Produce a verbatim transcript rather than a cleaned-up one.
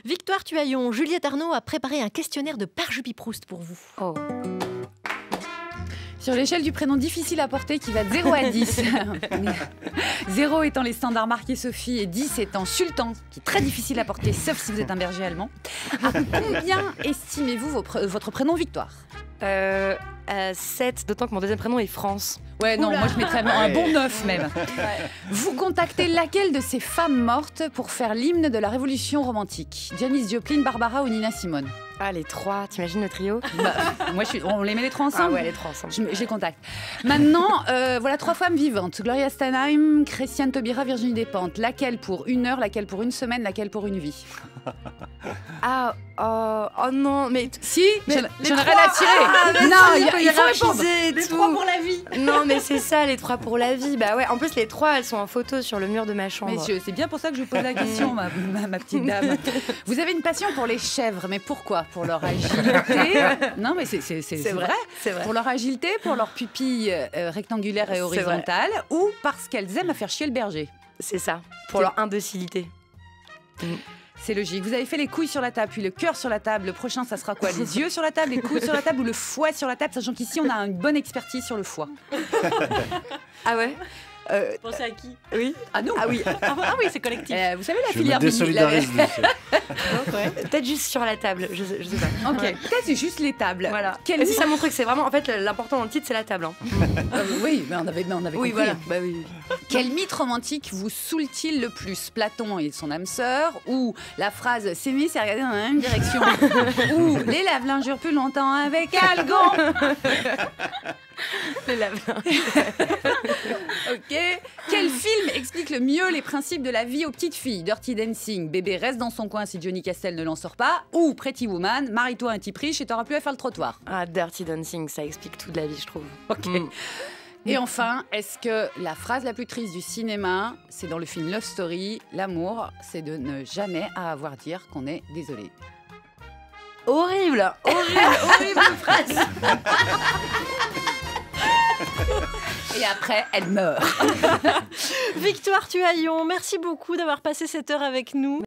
Victoire Tuaillon, Juliette Arnaud a préparé un questionnaire de Parjupy-Proust pour vous. Oh. Sur l'échelle du prénom difficile à porter qui va de zéro à dix. zéro étant les standards marqués Sophie et dix étant Sultan, qui est très difficile à porter, sauf si vous êtes un berger allemand. À combien estimez-vous vos pr votre prénom Victoire? euh, euh, sept, d'autant que mon deuxième prénom est France. Ouais, non, Oula. moi je mettrais un bon neuf même. Ouais. Vous contactez laquelle de ces femmes mortes pour faire l'hymne de la Révolution romantique? Janis Joplin, Barbara ou Nina Simone? Ah, les trois, t'imagines le trio? Bah, moi, je suis, on les met les trois ensemble. Ah ouais, les trois ensemble. Je, je les contacte. Maintenant, euh, voilà trois femmes vivantes. Gloria Steinem, Christiane Taubira, Virginie Despentes. Laquelle pour une heure, laquelle pour une semaine, laquelle pour une vie? Ah, oh, oh non, mais... Si, Mais j'en les j'en ai trois- rien à tirer. Ah, vas-y, non, il, y a- il faut répondre. hiérarchiser et Les tout. trois pour la vie. Non, mais c'est ça, les trois pour la vie. Bah ouais, en plus, les trois, elles sont en photo sur le mur de ma chambre. Messieurs, c'est bien pour ça que je pose la question, ma, ma- ma petite dame. Vous avez une passion pour les chèvres, mais pourquoi? Pour leur agilité? Non, mais c'est c'est- c'est- c'est vrai. c'est vrai. Pour leur agilité, pour leur pupille euh, rectangulaire et C'est vrai. horizontale, ou parce qu'elles aiment à faire chier le berger? C'est ça, pour C'est- leur indocilité. C'est logique. Vous avez fait les couilles sur la table, puis le cœur sur la table. Le prochain, ça sera quoi? Les yeux sur la table, les couilles sur la table ou le foie sur la table, sachant qu'ici, on a une bonne expertise sur le foie. Ah ouais euh, Pensez à qui? Oui. Ah non. Ah oui, Ah, ah oui, c'est collectif. Euh, vous savez la Je me filière désolidarise vinyle, de ça. peut-être juste sur la table, je sais, je sais pas. la- Ok. Peut-être c'est juste les tables. Voilà. Quel Et c'est ça mon truc, c'est vraiment, en fait, l'important dans le titre, c'est la table. Hein. Euh, oui, mais on avait, mais on avait Oui, compris. voilà. Bah oui. Quel mythe romantique vous saoule-t-il le plus? Platon et son âme sœur, ou la phrase s'aimer c'est regarder dans la même direction, ou les lave-linges durent plus longtemps avec Algon? C'est la... Ok. Quel film explique le mieux les principes de la vie aux petites filles? Dirty Dancing, bébé reste dans son coin si Johnny Castel ne l'en sort pas, ou Pretty Woman, marie-toi un type riche et t'auras plus à faire le trottoir. Ah, Dirty Dancing, ça explique tout de la vie, je trouve. Ok. Mm. Et enfin, est-ce que la phrase la plus triste du cinéma, c'est dans le film Love Story, l'amour, c'est de ne jamais avoir à dire qu'on est désolé? Horrible, horrible, horrible phrase. Et après, elle meurt. Victoire Tuaillon, merci beaucoup d'avoir passé cette heure avec nous.